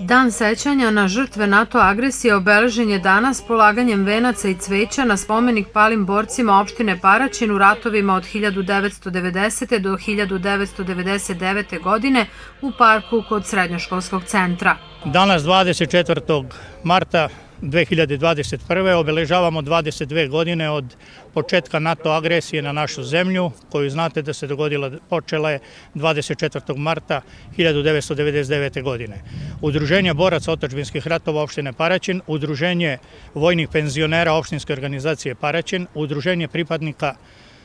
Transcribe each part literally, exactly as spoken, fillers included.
Dan sećanja na žrtve NATO agresije obeležen je danas polaganjem venaca i cveća na spomenik palim borcima opštine Paraćin u ratovima od hiljadu devetsto devedesete. do hiljadu devetsto devedeset devete. godine u parku kod Srednjoškolskog centra. Danas dvadeset četvrtog marta dve hiljade dvadeset prve. obeležavamo dvadeset dve godine od početka NATO agresije na našu zemlju, koju znate da se dogodila, počela je dvadeset četvrtog marta hiljadu devetsto devedeset devete. godine. Udruženje boraca otadžbinskih ratova opštine Paraćin, Udruženje vojnih penzionera opštinske organizacije Paraćin, Udruženje pripadnika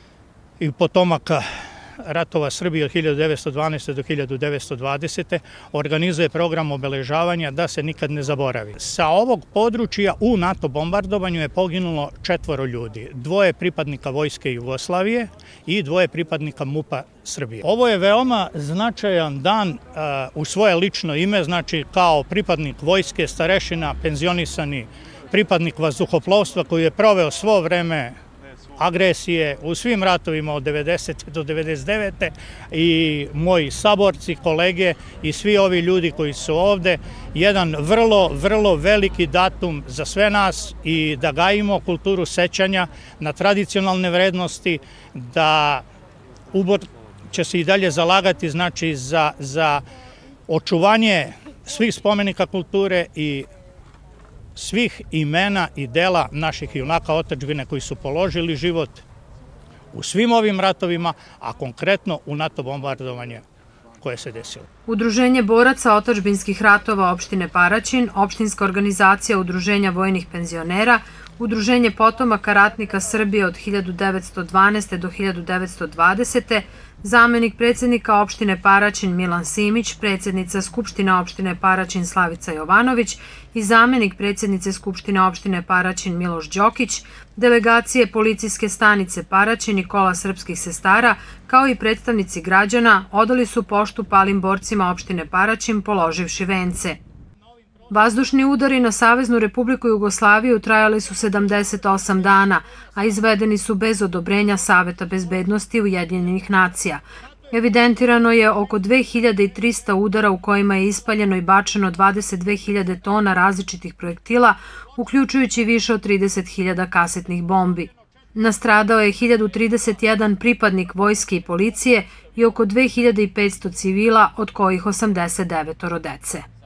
i potomaka ratova Srbije od hiljadu devetsto dvanaeste. do hiljadu devetsto dvadesete. organizuje program obeležavanja da se nikad ne zaboravi. Sa ovog područja u NATO bombardovanju je poginulo četvoro ljudi. Dvoje pripadnika Vojske Jugoslavije i dvoje pripadnika MUP-a Srbije. Ovo je veoma značajan dan uh, u svoje lično ime, znači kao pripadnik Vojske, starešina, penzionisani pripadnik vazduhoplovstva koji je proveo svo vreme agresije u svim ratovima od devedesete. do devedeset devete. i moji saborci, kolege i svi ovi ljudi koji su ovde, jedan vrlo, vrlo veliki datum za sve nas i da gajimo kulturu sećanja na tradicionalne vrednosti, da Ubor će se i dalje zalagati znači za, za očuvanje svih spomenika kulture i svih imena i dela naših junaka otadžbine koji su položili život u svim ovim ratovima, a konkretno u NATO bombardovanje koje se desilo. Udruženje boraca otadžbinskih ratova opštine Paraćin, opštinska organizacija Udruženja vojnih penzionera, Udruženje potomaka ratnika Srbije od hiljadu devetsto dvanaeste. do hiljadu devetsto dvadesete. zamenik predsjednika opštine Paraćin Milan Simić, predsjednica Skupštine opštine Paraćin Slavica Jovanović i zamenik predsjednice Skupštine opštine Paraćin Miloš Đokić, delegacije policijske stanice Paraćin i kola srpskih sestara, kao i predstavnici građana, odali su poštu palim borcima opštine Paraćin položivši vence. Vazdušni udari na Saveznu Republiku Jugoslaviju trajali su sedamdeset osam dana, a izvedeni su bez odobrenja Saveta bezbednosti Ujedinjenih nacija. Evidentirano je oko dve hiljade trista udara u kojima je ispaljeno i bačeno dvadeset dve hiljade tona različitih projektila, uključujući više od trideset hiljada kasetnih bombi. Nastradao je hiljadu trideset jedan pripadnik vojske i policije i oko dve hiljade petsto civila, od kojih osamdeset devet dece.